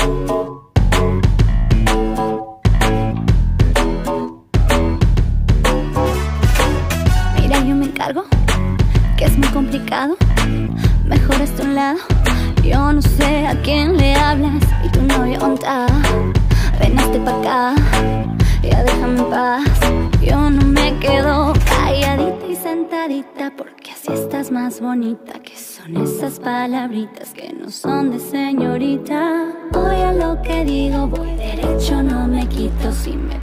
Mira, yo me encargo, que es muy complicado. Mejor esté a un lado. Yo no sé a quién le hablas y tu novio onta. Veniste pa' acá, ya déjame en paz. Yo no me quedo calladita y sentadita, porque así estás más bonita. Que son esas palabritas que no son de señorita. Oye lo que digo, voy derecho, no me quito. Si me